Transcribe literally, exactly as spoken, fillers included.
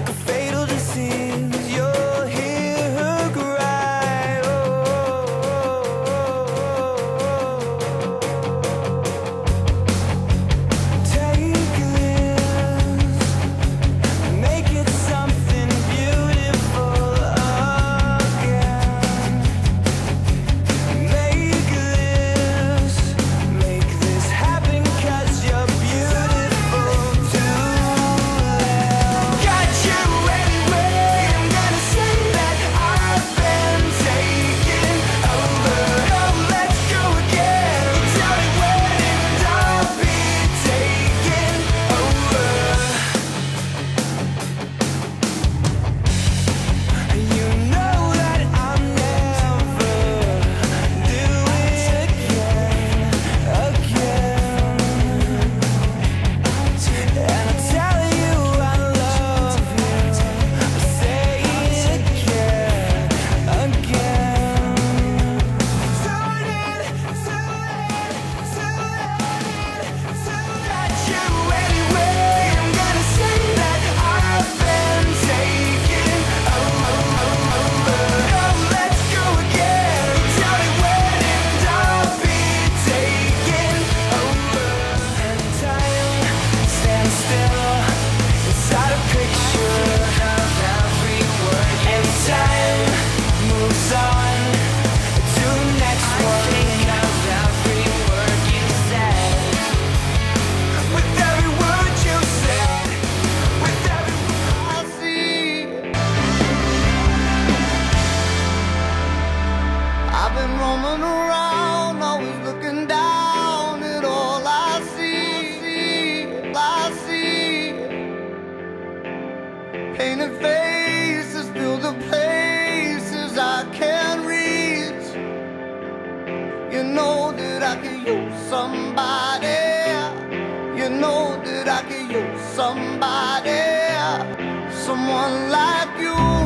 like a fatal disease. You'll hear her cry. Oh, take this, make it something beautiful again. Make this, make this happen, 'cause you're beautiful too. Got you anyway. I'm gonna say that I've been taken over. Oh, let's go again. Tell me when and I'll be taken over. You know that I'm never do it again, again. And I tell you I love you, I say it again, again. Turn it, turn it, turn it, turn it. Got you anyway. I'm gonna say that I've been taken over. Oh, let's go again. Tell me when and I'll be taken over. And time stands still inside a picture of every word. And time moves on to the next one. I think of every word you said. With every word you said. With every word I see. I've been roaming around, always looking down at all I see. I see painted faces fill the places I can't reach. You know that I could use somebody. You know that I could use somebody. Someone like you.